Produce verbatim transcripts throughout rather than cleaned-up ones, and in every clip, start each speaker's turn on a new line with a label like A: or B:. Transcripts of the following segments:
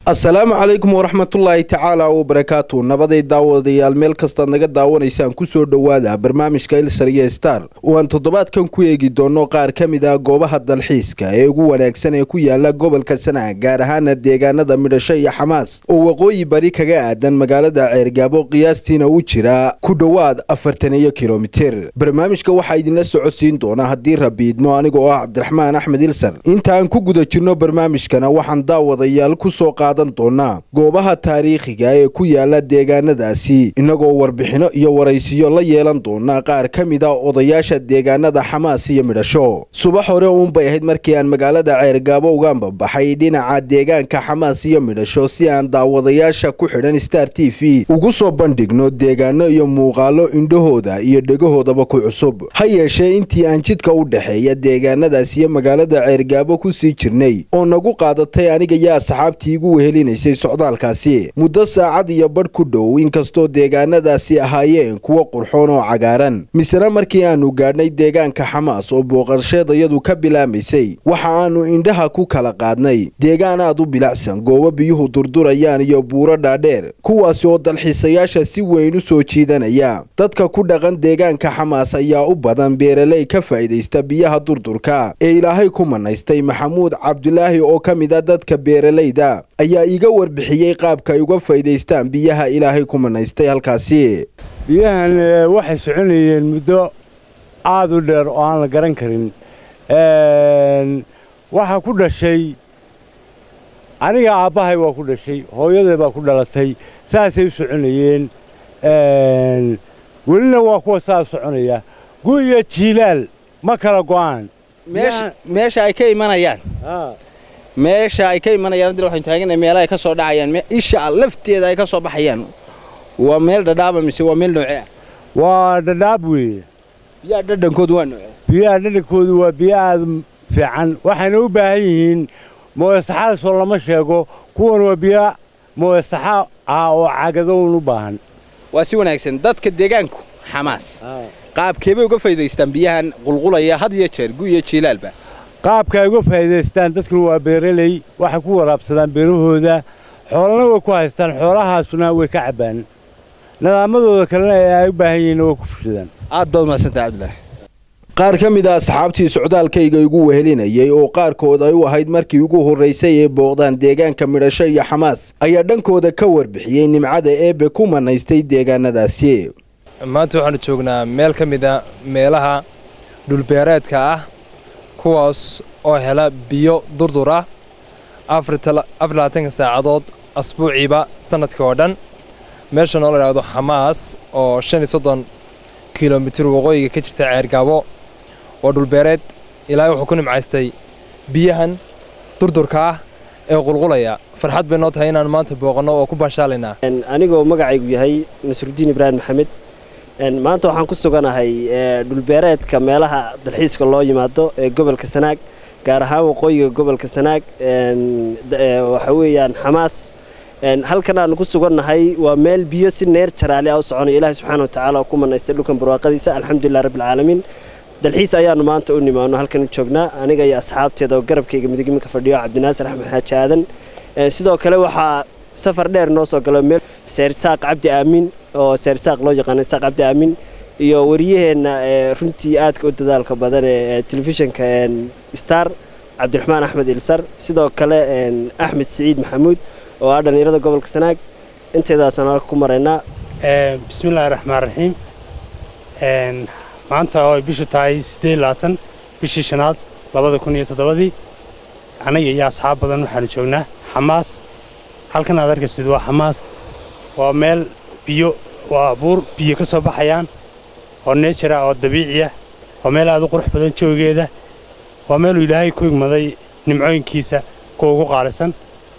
A: السلام عليكم ورحمة الله تعالى وبركاته. نبضي داود ديال ميل كستا نغا داوانيسان كسو دوادا برنامج كايل سريه ستار وان تضبات كان ku eegi doono qaar kamida goobaha dalxiiska ee ugu wanaagsan ee ku yaala gobolka Sanaag gaar ahaan deegaanada Midhasho iyo Xamaas oo waqooyi bari kaga aadan magaalada Ceergaabo qiyaastiina u jira ku dhawaad afartan kiiloomitir. barnaamijka waxa idin socodsiin doona hadii rabiidmo anigoo ah Cabdiraxmaan Axmed Ilsar. inta aan ku guda jirno barnaamijkana waxaan daawadayaal ku soo qaadan doona goobaha taariikhiga ee ku yaala deegaanadaasi inagoo warbixino iyo waraysiyo la yeelan doona qaar kamida odayaasha deegaanada Xamaas iyo Midhasho. subax hore uun bay ahayd markii aan magaalada Ceergaabo uga baxay dhinaca deegaanka Xamaas iyo Midhasho si aan daawadayaasha ku xidhan Star T V ugu soo bandhigno deegaano iyo muuqaalo indhahooda iyo dhegahoodaba ku cusub. ha yeeshee intii aan jidka u dhaxeeya deegaanadaasi iyo magaalada Ceergaabo ku sii jirnay oo nagu qaadatay aniga iyo asxaabtii igu wehelinaysay socdaalkaasi muddo saacad iyo badh ku dhow inkastoo deegaanadaasi ahaayeen kuwa qurxoon oo cagaaran. misna markii aanu gaadhnay deegaanka Xamaas oo booqasheedayadu ka bilaamaysay waxa aanu indhaha ku kala qaadnay deegaan aad u bilacsan goobo biyuhu durdurayaan iyo buuro dhaadheer kuwaas oo dalxiisayaasha si weyn u soo jiidanaya. dadka ku dhaqan deegaanka Xamaas ayaa u badan beeraley ka faa'iideysta biyaha durdurka ee Ilaahay ku manaystay. Maxamuud Cabdulaahi oo kamida dadka beeraleyda ayaa iga warbixiyay qaabka ay uga faa'iideystaan biyaha Ilaahay ku manaystay halkaasi.
B: biyahan waxay soconayeen muddo aad u dheer oo aan la garan karin. een waxa ku dhashay aniga aabahay waa ku dhashay hooyaday baa ku dhalatay saasay u soconayeen. een welina waa kuwa saa soconaya guuya jiilaal ma kala go'aan
C: meesha meesha ay ka imanayaan.
B: aa
C: meesha ay ka imanayaan dad waxay taagan meelaha ay ka soo dhacayaan isha lafteeda ay ka soo baxayaan waa meel dhadhaaba mise waa meel noocee ah?
B: waa dhadhaab weeye.
C: biyaha dhadhankoodu waa noocee?
B: biyaha dhadhankoodu waa biyo aad fiican waxayna u baahan yihiin mooyasaxaad soo lama sheego kuwan waa biyo mooyasaxa ah oo cagadoon u baahan.
C: waa si wanaagsan dadka deegaanku Xamaas qaabkeebay uga faa'iideystaan biyahan qulqulaya had iyo jeer guuya jiilaalba?
B: qaabka ay uga faa'iideystaan dadku waa beeraley waxa ku waraabsadaan beerahooda xoolana way ku haystaan xoolahaasuna way ka cabaan nadaamadooda kalena ay u baahan yihiin oo ku fushadaan.
C: aad baad mahadsantahay Cabdulaahi.
A: qaar kamida asxaabtii socdaalkayga igu wehelinayay oo qaarkood ay u ahayd markii ugu horeysay ee booqdaan deegaanka Midhasho iyo Xamaas ayaa dhankooda ka warbixiyay nimcada eebe ku manaystay deegaanadaasi.
D: maanta waxaanu joognaa meel kamida meelaha dhulbeereedka ah kuwaas oo hela biyo durdur ah afar iyo labaatan saacadood asbuuciiba sanadka oo dhan. meesha oo la yiraahdo Xamaas oo shan iyo soddon kiiloomitir waqooyiga ka jirta Ceergaabo oo dhulbeereed Ilaahay wuxuu ku nimcaystay biyahan durdurka ah ee qulqulaya. farxad bay noo tahay inaan maanta booqano oo ku baashaalayna.
E: anigoo magacaygu yahay Nasruddin Ibrahim Maxamed. een maanta waxaan ku suganahay dhulbeereedka meelaha dalxiiska loo yimaado ee gobolka Sanaag gaar ahaan waqooyiga gobolka Sanaag. een waxa weeyaan Xamaas. een halkan aan ku sugannahay waa meel biyo si neer jaraali ah u soconay Ilaahay subxaanahu wa ta'aala ku manaystay dhulkan barwaaqadiisa. alxamdulillaah rabbil caalamiin. dalxiis ayaanu maanta u nimaano halkan u joognaa aniga iyo asxaabteeda oo garabkayga midig ka fadhiyo Cabdinaasir Axmed Xaaji Aadan. sidoo kale waxa safar dheer noo soo galay meel Seersaaq Cabdi Aamin oo Seersaaq loo yaqaan Seersaaq Cabdi Aamin iyo wariyaheena runtii aadka u dadaalka badan ee telefishinka Star Cabdiraxmaan Axmed Ilsar. sidoo kale Axmed Saciid Maxamuud oo ah dhalinyarada gobolka Sanaag. inteedaas aan ku maraynaa.
F: ee bismillaahir rahmaanir rahiim. een maanta oo bisha tahay siddeed iyo labaatan bishii shanaad laba kun iyo toddoba aniga iyo asxaab badan waxaan joognaa Xamaas. halkan aad arkaysid waa Xamaas waa meel biyo waa buur biyo ka soo baxayaan oo nature ah oo dabiici ah waa meel aad u qurux badan joogeeda waa meel Ilaahay ku igmaday nimcooyinkiisa kuwa ugu qaalisan.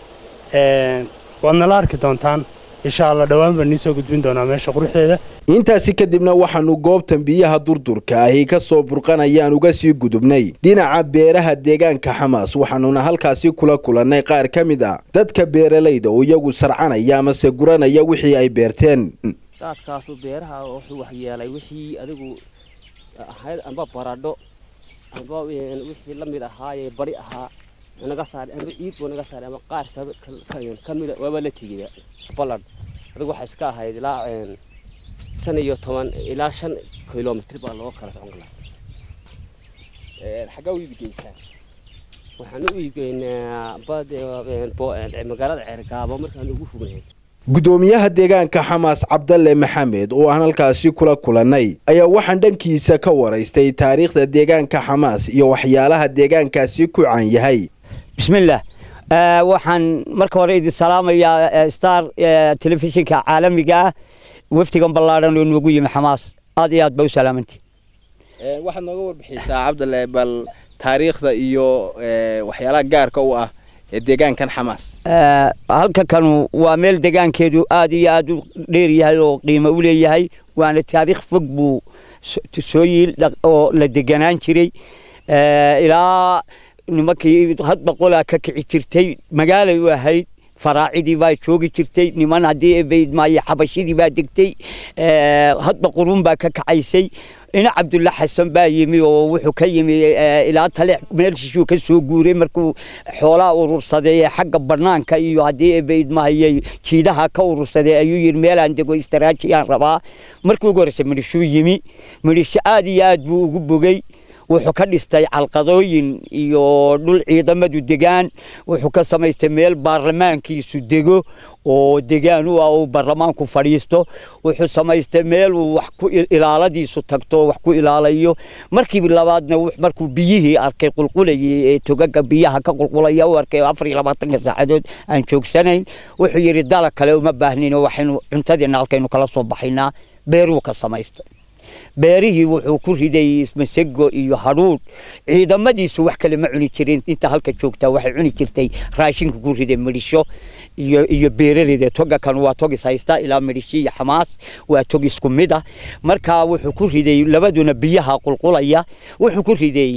F: een waana la arki doontaan insha Allah dhawaan baan soo gudbin doonaa meesha quruxdeeda.
A: intaasi kadibna waxaanu goobtan biyaha durdurka ah ka soo burqanayaan uga sii gudubnay dhinaca beeraha deegaanka Xamaas. waxaanuna halkaasi kula kulanay qaar kamida dadka beeraleyda oo iyagu sarcanaya ama se guranaya wixii ay beerteen.
G: dadkaas beeraha wuxuu wax yeelay wixii adigu ahayd amba baradho amba wixii la mid ahaa ee bari ahaa naga saar ama iib oo naga saar ama qaar kamida waa la tigiya balad adigu waxa iska ahayd ilaa san iyo toban ilaa shan kiiloomitir baa loo kala socon karaa
C: ee xagaa u iibgeysaan
G: waxaan u iibgeynaa bad magaalada Ceergaabo markaan ugu fognay
A: gudoomiyaha deegaanka Xamaas Cabdalle Maxamed oo aan halkaasi kula kulanay ayaa waxaan dhankiisa ka waraystay taariikhda deegaanka Xamaas iyo waxyaalaha deegaankaasi ku caan yahay
H: bismillaah waxaan marka hore idin salaamayaa Star telefishinka caalamiga waftigan ballaaran oo nagu yimi Xamaas aad iyo aad baa u salaamantii
C: ee waxaad nooga warbixisaa Cabdalle bal taariikhda iyo waxyaalaha gaarka u ah deegaankan Xamaas
H: ee halka kanu waa meel deegaankeedu aad iyo aad u dheer yahay oo qiimo u leeyahay waana taariikh fog buu soo yiil oo la deganaan jiray ee ilaa nimankii hadba qolaa ka kici jirtay magaalay u ahayd faraacidii baa joogi jirtay niman hadii bayd maayo xabashidii baa degtay ee hadba qurun baa ka kacaysay ina Cabdulla Xasan baa yimi oo wuxuu ka yimi ilaa tale meel shishuu ka soo guuray markuu xoolaa urursaday xagga banaanka iyo hadii bayd maayo jiidaha ka urursaday ayuu yiri meel aan dego istaraatiijiyaan rabaa markuu goorse midhishuu yimi midhish aad iyo aad buu ugu bogay wuxuu ka dhistay calqadooyin iyo dhul ciidamadu degaan wuxuu ka samaystay meel baarlamaankiisu dego oo degaan u ah oo baarlamaanku fadhiisto wuxuu samaystay meel uu wax ku ilaaladiisu tagto wax ku ilaalayo markii labaadna markuu biyihii arkay qulqulayay ee togaga biyaha ka qulqulaya oo arkay afar iyo labaatan saacadood aan joogsanayn wuxuu yiri dala kale uma baahnino waxaynu cuntadina halkaynu kala soo baxaynaa beeru ka samaystay beerihii wuxuu ku riday masego iyo haruud ciidamadiisu wax kale ma cuni jireen inta halka joogta waxay cuni jirtay raashinka ku riday midhisho iyo iyo beerareeda toga kan waa togis haysta ilaa midhishi iyo Xamaas waa togis ku mid ah marka wuxuu ku riday labaduna biyaha qulqulaya wuxuu ku riday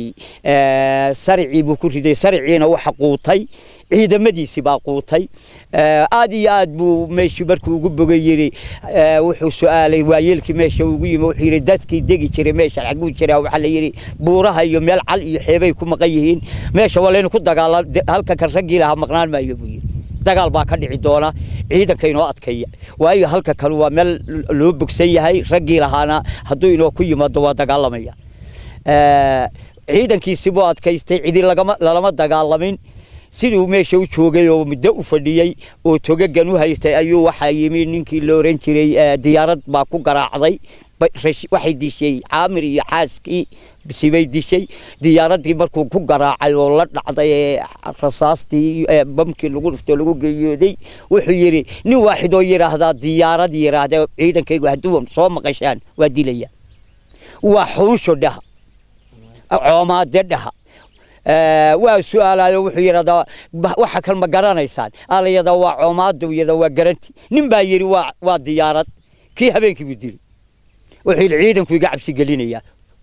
H: ee sarci buu ku riday sarciina waxa quutay ciidamadiisi baa quutay aad iyo aad buu meeshii markuu ugu bogay yiri wuxuu su'aalay waayeelkii meesha ugu yimi wuxuu yiri dadkii degi jiray meesha xaguu jiray waxa la yiri buuraha iyo meel cal iyo xeebay ku maqan yihiin meesha waleen ku dagaalan halka ka ragii laha maqnaan maayo buu yiri dagaal baa ka dhici doona ciidanka inoo adkaya waayo halka kale waa meel loo bogsan yahay ragii lahaana haduu inoo ku yimaado waa dagaalamaya ee ciidankiisi buu adkaystay cidi lagama lama dagaalamin sidoo meesha u joogay oo muddo u fadhiyay oo togagan u haystay ayuu waxa yimi ninkii loo oran jiray diyaarad baa ku garaacday waxay dishay Aamir iyo xaaskii bisibay dishay diyaaradii markuu ku garaacay oo la dhacday rasaastii bamkii lagu dhuftay lagu geeyooday wuxuu yiri nin waaxid oo yiraahda diyaarad yiraahda ciidankaygu haduu soo maqashaan waa dilaya waa xuusho dhaha coomaade dhaha waa su'aalayo wuxuu yiraahdaa waxa kal ma garanaysaan aalayada waa coomaado iyada waa garanti nin baa yiri waa waa diyaarad kii habeenkii buu dilay wuxuu ciidanku iga cabsi gelinaya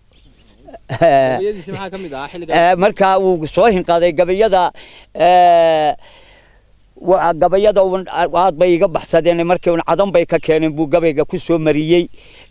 C: gabayadiisa maxaa kamid ah xilliga
H: marka uu soo hinqaday gabayada ee waa gabayada aad bay iga baxsadeen markii uu cadan bay ka keeneen buu gabayga ku soo mariyay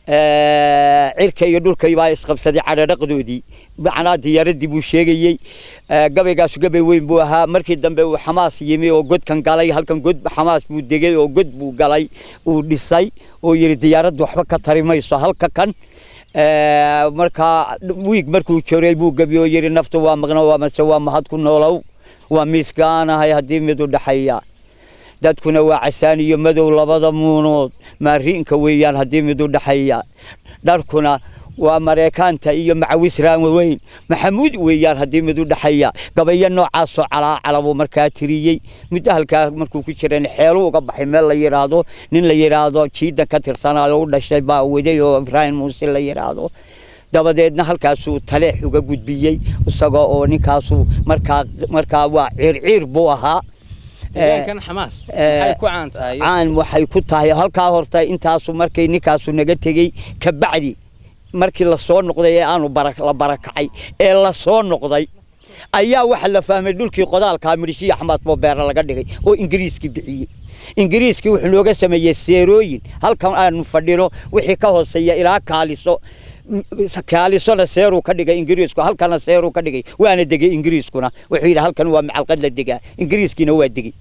H: ee cirka iyo dhulka baa isqabsaday cadadaqdoodii macna diyaaradii buu sheegayay gabaygaas gabay weyn buu ahaa markii dambe uu Xamaas yimi oo godkan galay halkan god Xamaas buu degay oo god buu galay uu dhisay oo yiri diyaaraddu waxba ka tarimayso halka kan ee marka wiig markuu joray buu gabiyo yiri naftu waa maqna waa ma waa mahad ku noolow waa miiskaanahay hadii mid u dhaxaya dadkuna waa casaan iyo madow labada muunood maariinka weeyaan hadii mid u dhaxaya dharkuna waa Mareykaanta iyo macawis raan weyn maxamuud weeyaan hadii mid u dhaxaya gabayo noocaas oo calaa calabo markaa tiriyay muddo halka markuu ku jireen xeelu uga baxay meel la yiraahdo nin la yiraahdo jiida ka tirsanaayo u dhashay baa waday oo Ibrahim Muuse la yiraahdo dabadeedna halkaas uu taleex uga gudbiyay isagoo oo ninkaas marka marka waa ciir buu ahaa
C: deegaankan Xamaas waxay ku caan tahay
H: caan waxay ku tahay halka horta intaas markay ninkaas naga tagay ka bacdi markii la soo noqday ee aanu barak la barakacay ee la soo noqday ayaa waxa la fahmay dhulkii qodaalka Midhishi Axmed Bobeer laga dhigay oo Ingiriiski bixiyay Ingiriiski wuxuu looga sameeyay seerooyin halkan aanu fadhino wixii ka hooseeya ilaa kaaliso kaalisona seeruu ka dhigay ingiriisku halkana seeruu ka dhigay waana degay ingiriiskuna wuxuu yidhi halkan waa macalqad la degaa ingiriiskiina waa degay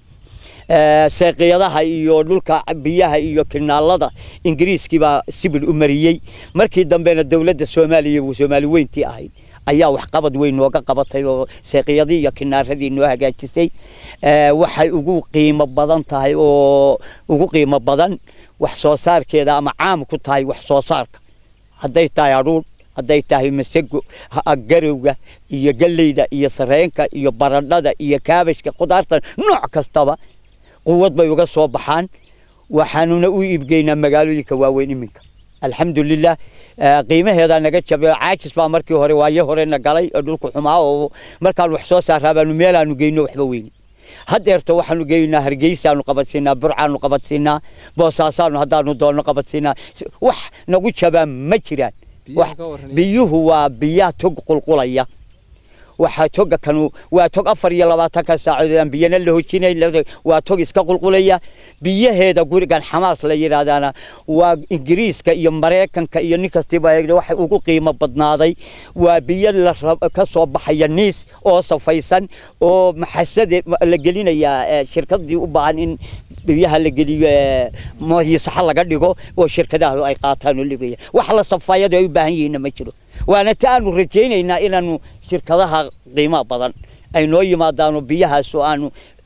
H: seeqiyadaha iyo dhulka biyaha iyo kinaalada ingiriiskii baa sibil u mariyey markii dambena dawladda Soomaaliya uu Soomaali weyntii ahayd ayaa wax qabad weyn nooga qabatay oo seeqiyadii iyo kinaaradii noo hagaajisay waxay ugu qiimo badan tahay oo ugu qiimo badan wax soo saarkeeda ama caam ku tahay wax soo saarka hadday tahay aruur hadday tahay masago garowga iyo galleyda iyo sareenka iyo baradhada iyo kaabashka khudaarta nooc kastaba quwad bay uga soo baxaan waxaanuna u iibgeynaa magaalooyinka waaweyn iminka alxamdulillah qiimaheeda naga jabay caajis baa markii hore waaye horena galay dhulku xumaa oo markaan wax soo saaraabanu meelaanu geyno waxba weyn hadeerto waxaanu geynaa Hargeysaanu qabadsiinaa Burcaanu qabadsiinaa Boosaasaanu hadaanu doono qabadsiinaa wax nagu jabaa ma jiraan biyuhu waa biyaha tog qulqulaya waxa toga kanu waa tog afar iyo labaatan ka saacadood biyana la hoojinay waa tog iska qulqulaya biyaheeda gurigan Xamaas la yiraahdaana waa Ingiriiska iyo Mareykanka iyo ninkastiba waxa ugu qiimo badnaaday waa biyo la ka soo baxaya niis oo safaysan oo maxasade la gelinaya shirkadii u baahan in biyaha la geliyo mooyi sax laga dhigo oo shirkadaha ay qaataan oo libiya wax la safayado ay u baahan yihiin ma jiro waana taanu rajaynaynaa inaanu shirkadaha qiimo badan ay noo yimaadaan biyahaas oo aanu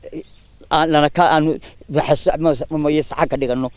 H: lana ka aanu mooyi sax ka dhigano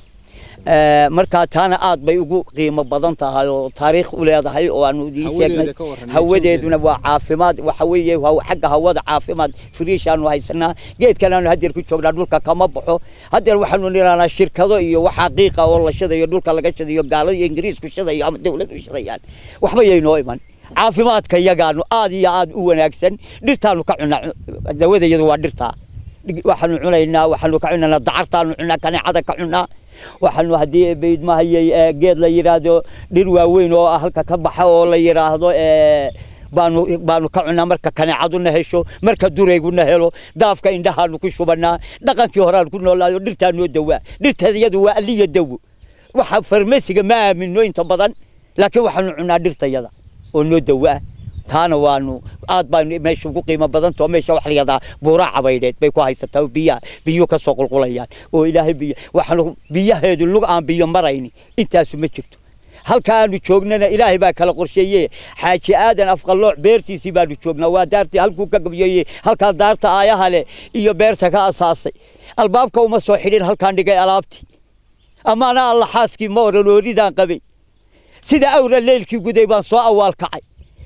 H: marka taana aad bay ugu qiimo badan tahay oo taariikh u leedahay oo aanu idin sheegnay hawadeeduna waa caafimaad waxa weeye waa xagga hawada caafimaad fresh aanu haysanaa geedkan aanu hadeer ku joognaa dhulka kama baxo hadeer waxaanu niraanaa shirkado iyo waxa xaqiiqa oo la shadayo dhulka laga shadayo gaalo iyo ingiriisku shadayo ama dawladdu shadayaan waxba yeynoo iman caafimaadka yagaanu aad iyo aad u wanaagsan dhirtaanu ka cunaa dawadayadu waa dhirta waxaanu cunaynaa waxaanu ka cunaa dacartaanu cunaa kaneecada ka cunaa waxaanu hadii beed ma hayay geed la yiraahdo dhir waaweyn oo halka ka baxa oo la yiraahdo ee baanu baanu ka cunaa marka kaneecaduna hesho marka dureeguna helo daafka indhahaanu ku shubanaa dhaqankii hore aan ku noolaayo dhirtaanu dawaa dhirtayadu waa aliya dawo waxa farmasiga ma aamino inta badan laakiin waxaanu cunaa dhirtayada oo noo dawaa taana waanu aad baan meesha ugu qiimo badan too meesha wax la yiraahdaa buura cabaydeed bay ku haysataa biya biyo ka soo qulqulayaan oo ilaahay biyo waxaanu biyaheedu lug aan biyo marayni intaas ma jirto halka aanu joognana ilaahay baa kala qorsheeyay xaaji aadan afqalooc beertiisii baanu joognaa waa daartii halku ka gabyay halka daarta aayaha leh iyo beerta ka asaasay albaabka uma soo xidhin halkaan dhigay alaabtii amaana allah xaaskii ma oranooridan qabay sida awra leelkii guday baan soo awaal kacay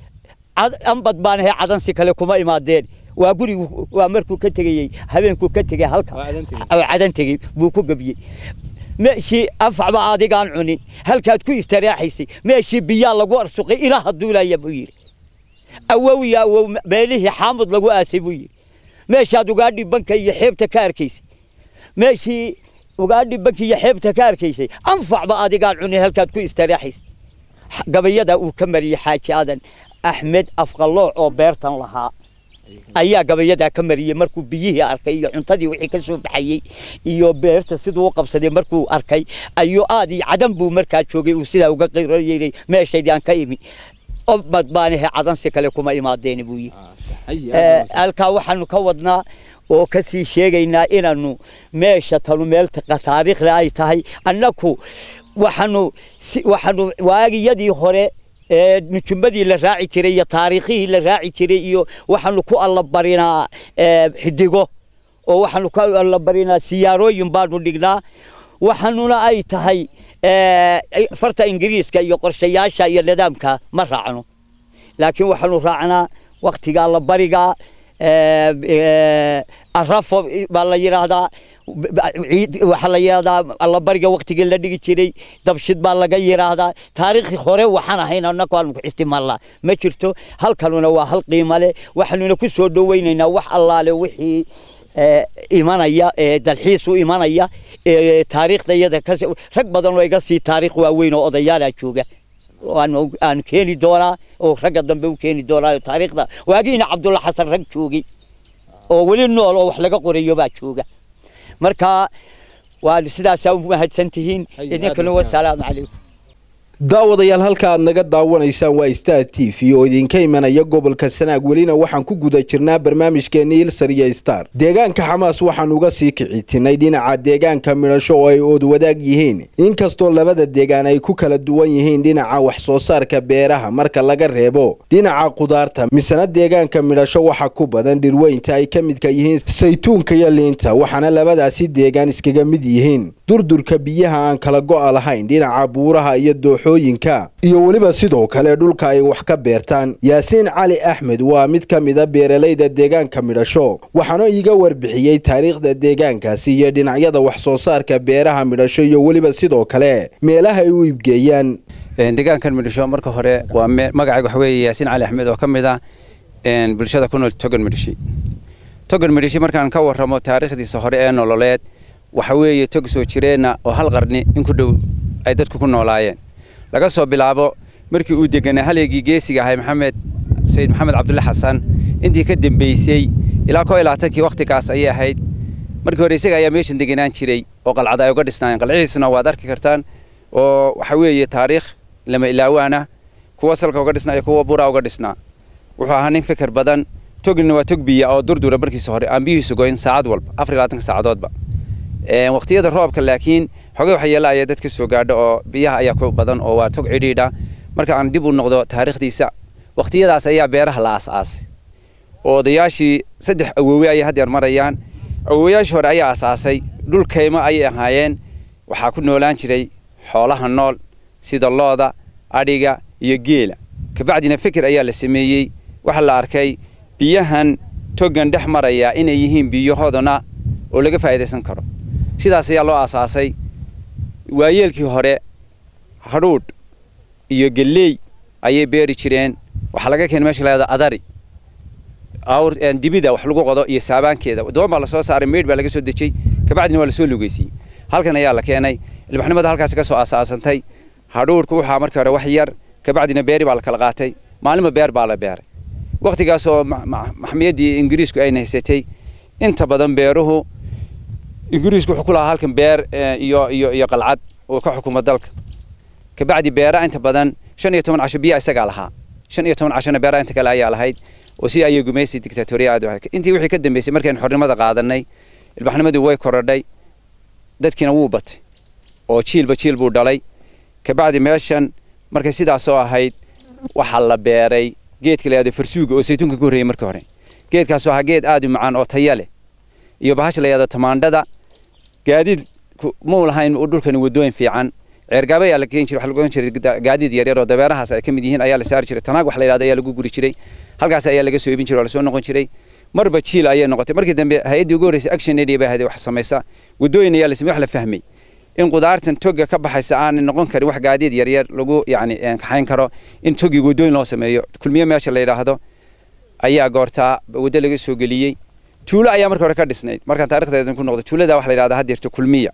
H: ambad baan hay cadansi kale kuma imaadeen waa gurigu waa markuu ka tagayay habeenku ka tagay halka oo cadan tagay buu ku gabiyay meeshii afcaba adigaan cunin halkaad ku istiraaxaysay meeshii biya lagu arsuqay ilaa haduulaya buu yiri awowiya awow meelihii xaamud lagu aasay buu yiri meeshaad ugaadhi banka iyo xeebta ka arkaysay meeshii ugaadhi banka iyo xeebta ka arkaysay anfacba adigaan cunin halkaad ku istiraaxaysay gabayada uu ka mariyay xaaji aadan أحمد أفقلوع أو بيرتان لها أيها قبيلة كمرية مركو بيه أركي يعنتدي وحي كسو بحيي إيو بيرت سيدو وقف سيدي مركو أركي أيو آدي عدم بو مركا تشوغي وسيدا وقاقي ريلي ماشي ديان كايمي أمد بانيه عدن سيكاليكو ما إماديني بوي ألكا وحنو كودنا oo ka sii sheegayna inaanu meesha tanu meel taariikh la ay tahay annaku waxaanu waxaanu waagiyadii hore ee nujumbadii la raaci jiray iyo taariikhii la raaci jiray iyo waxaanu ku alla barinaa xidigo oo waxaanu ku alla barinaa siyaarooyin baanu dhignaa waxaanuna ay tahay farta ingiriiska iyo qorshayaasha iyo nidaamka ma raacno laakiin waxaanu raacnaa waqtiga la bariga arrafo baa la yiraahdaa waxa la yiraahdaa alla bariga waqtiga la dhigi jiray dabshid baa laga yiraahdaa taariikhi hore waxaan ahayn annagu aan ku isticmaalnaa ma jirto halkanuna waa hal qiimo leh waxaanuna ku soo dhaweynaynaa wax allaale wixii imanaya dalxiis u imanaya taariikhdayada rag badan oo iga sii taariikh waaweyn oo odayaal ah jooga وأنا أنا كيني دورا أو رجع ضمبي وكيني دورا تاريخ ده واجينا عبد الله حسن رج شوقي أو ولي النور أو حلقة قرية بعد شوقة مركا والسدا سووا مهد سنتين إذن كانوا والسلام عليكم
A: daawadayaal halka aad naga daawanaysaan waa Star T V oo idinka imanaya gobolka Sanaag welina waxaan ku guda jirnaa barnaamijkeena Ilsariya Star deegaanka Xamaas waxaan uga sii kicitinay dhinaca deegaanka Midhasho oo ay ood wadaag yihiin inkastoo labada deegaan ay ku kala duwan yihiin dhinaca wax soo saarka beeraha marka laga reebo dhinaca qudaarta misana deegaanka Midhasho waxa ku badan dhirweynta ay ka mid ka yihiin saytuunka iyo liinta waxaana labadaasi deegaan iskaga mid yihiin durdurka biyaha aan kala go'al lahayn dhinaca buuraha iyo dooxooyinka iyo waliba sidoo kale dhulka ay wax ka beertaan Yaasiin Cali Axmed waa mid ka mid ah beeralayda deegaanka Midhasho waxaana iiga warbixiyay taariikhda deegaankaasi iyo dhinacyada wax soo saarka beeraha Midhasho iyo waliba sidoo kale meelaha ay u iibgeeyaan
I: deegaankan Midhasho marka hore waa magacaygu waxa weeye Yaasiin Cali Axmed oo ka mid ah een bulshada ku nool Togan Midhasho Togan Midhasho markaan ka warramo taariikhdiisa hore ee nololeed waxa weeye tog soo jireena oo hal qarni in ku dhow ay dadku ku noolaayeen laga soo bilaabo markii uu deganaa haleegii geesiga ahay Maxamed Sayid Maxamed Cabdulle Xasan intii ka dambeysay ilaa koo iyo labaatan kii waqtigaas ayay ahayd markii hore isaga ayaa meeshan deganaan jiray oo qalcada ay uga dhisnaayeen qalciisna waad arki kartaan oo waxa weeye taariikh lama ilaawaana kuwa salka uga dhisnaa iyo kuwa buura uga dhisnaa wuxuu ahaa nin fikir badan togna waa tog biya oo durdura markiis hore aan biyihiisu goyn saacad walba afar iyo labaatan saacadoodba ee waqtiyada roobka laakiin xogaa waxa yeelaya dadka soo gaadho oo biyaha ayaa ku badan oo waa tog cidhiidha marka aan dib u noqdo taariikhdiisa waqtiyadaas ayaa beeraha la aasaasay oo odayaashii saddex awoowe ay hadda marayaan awoowayaashii hore ayaa aasaasay dhul kayma ay ahaayeen waxa ku noolaan jiray xoolaha nool sida looda adhiga iyo geela ka bacdina fikir ayaa la sameeyay waxa la arkay biyahan togan dhex maraya inay yihiin biyo hodana oo laga faa'iideysan karo sidaas ayaa loo aasaasay waayeelkii hore hadhuudh iyo galley ayay beeri jireen waxa laga keenay meesha leedahay adari awr aan dibida wax lagu qodo iyo saabaankeeda doon baa la soo saaray meed baa laga soo dejiyay ka bacdina waa la soo lugeysay halkan ayaa la keenay ilbaxnimada halkaas ka soo aasaasantay hadhuudhku waxa markii hore wax yar ka bacdina beeri baa la kala qaatay maalinba beer baa la beeray waqtigaas oo maxmiyadii ingiriisku ay haysatay inta badan beeruhu ingiriisku wuxuu ku lahaa halkan beer iyo iyo iyo qalcad oo ka xukuma dalka ka bacdi beera inta badan shan iyo toban casho biyo isaga lahaa shan iyo toban casho beera inta kale ayaa lahayd oo si ay gumeysay dictatoriyad intii wixii ka dambeysay markaan xornimada qaadanay ilbaxnimadii way korodhay dadkina wuu batay oo jiilba jiil buu dhalay ka bacdi meeshan markay sidaas oo ahayd waxa la beeray geedka la yiraahdo farsuuga oo saytuunka ku horeeyay markii hore geedkaas waa geed aad u macaan oo tayo leh iyo bahasha la yiraahdo tamaandhada gaadiid ma lahayn oo dhulkan wadooyin fiican ceergaba ayaa la keen jiray waxa lagu oran jiray gaadiid yar yar oo dabeerahaas ay kamid yihiin ayaa la saar jiray tanaag wax la yiraahdo ayaa lagu guri jiray halkaas ayaa laga soo iibin jiray oo la soo noqon jiray marba jiil ayay noqotay markii dambe hay'adii ugu horeysay action aid baa haday wax sameeysa wadooyin ayaa la sameeyay wax la fahmay in qudaartan toga ka baxaysa aan noqon karin wax gaadiid yar yar lagu yaani kaxayn karo in togi wadooyin loo sameeyo kulmiye meesha la yiraahdo ayaa goortaa wada laga soo galiyay tuulo ayaa markii hore ka dhisnayd markaan taariikhdeedan ku noqdo tuulada wax la yiraahdo hadirto kulmiya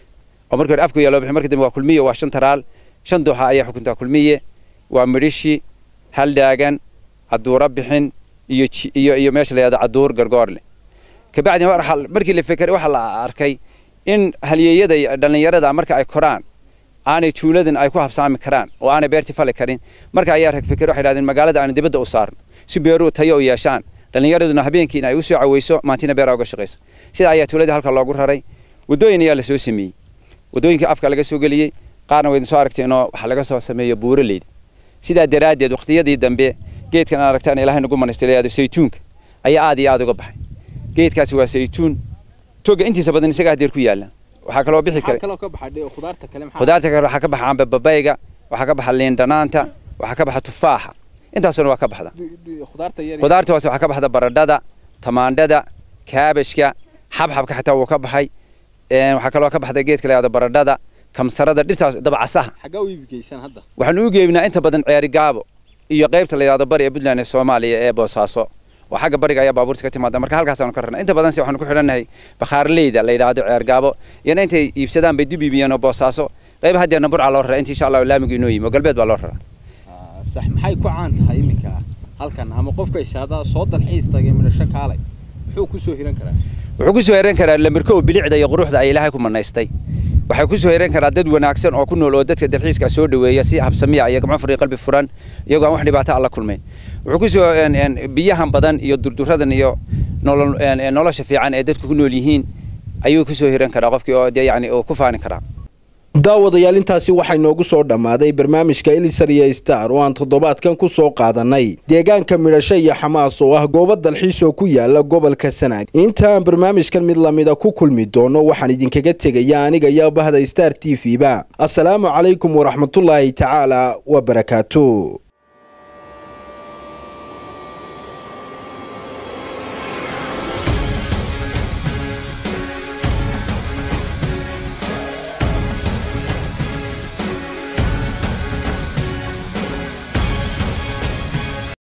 I: oo markii hore afku yaalo bixi markii dambe waa kulmiya waa shan taraal shan dooxa ayaa xukunta kulmiye waa midhishi hal daagan aduura bixin iyo iyo iyo meesha la yiraahdo aduur gargoorle ka bacdi markii la fikiray waxa la arkay in halyeeyada dhalinyarada marka ay koraan aanay tuuladan ay ku habsaami karaan oo aanay beerti fali karin marka ayaa rag fikir waxay yiraahdeen magaalada aan dibadda u saarno si beeruhu tayo u yeeshaan dhalinyaraduna habeenkii ay u soo caweyso maantina beer uga shaqeyso sida ayaa tuulada halka loogu raray wadooyin ayaa la soo sameeyay wadooyinka afka laga soo galiyay qaarna way soo aragteen oo waxa laga soo sameeyo buuraleed sida daraadeed waqtiyadii dambe geedkan aan aragtaan ilaahay nagu manistay saytuunka ayaa aad iyo aad uga baxay geedkaasi waa saytuun toga intiisa badan isaga hadir ku yaala waxa kale oo bixi kara
C: kale ka baxay khudaarta kale maxaa
I: khudaarta kale waxa ka baxay amba babayga waxa ka baxay liin dhanaanta waxa ka baxay tufaaxa intaasna waa ka baxda
C: khudaarta yar
I: khudaarta waxa ka baxda baradhada tamaandhada kaabashka xabxabka xitaa wuu ka baxay een waxa kale oo ka baxda geedka la yiraahdo baradhada kamsarada dhirtaas dabcasaha
C: xagaa u iibgeysan hadda
I: waxaan u geebnaa inta badan ceeri gaabo iyo qaybta la yiraahdo bari ee Puntland ee Soomaaliya ee Boosaaso waxa bariga ayaa baabuurta ka timaada marka halkaas aan ka rabnaa inta badan si waxaan ku xidhanahay bakhaarleyda la yiraahdo ceer gaabo yana intay iibsadaan bay dib iibiyaan oo Boosaaso qayb haddeena burca loo raraa inta insha Allah laamiga inoo yimo galbeed baa loo raraa
C: sax maxay ku caan tahay iminka halkan ama qofka isaada soo dalxiis tagay Midhasho kaalay wuxuu ku soo hiran karaa
I: wuxuu ku soo hiran karaa lamirko bilicda iyo quruxda ay Ilaahay ku manaystay waxay ku soo heeran karaa dad wanaagsan oo ku nool oo dadka dalxiiska soo dhaweeya si habsamiya iyo gacmo fariiq qalbi furan iyagoo aan wax dhibaato ah la kulmay wuxuu ku soo biyahan badan iyo durduradan iyo nolosha fiican ee dadku ku nool yihiin ayuu ku soo heeran karaa qofkii oo yaani oo ku faani karaa
A: daawadayaal intaasi waxay noogu soo dhamaaday barnaamijka Ilsariya Star oo aan toddobaadkan ku soo qaadanay deegaanka Midhasho iyo Xamaas oo ah goobo dalxiis oo ku yaala gobolka Sanaag inta barnaamijkan mid lamid ah ku kulmi doono waxaan idinkaga tegayaa aniga iyo bahda Star T V ba assalaamu calaykum wa rahmatullaahi ta'ala wa barakaatuh.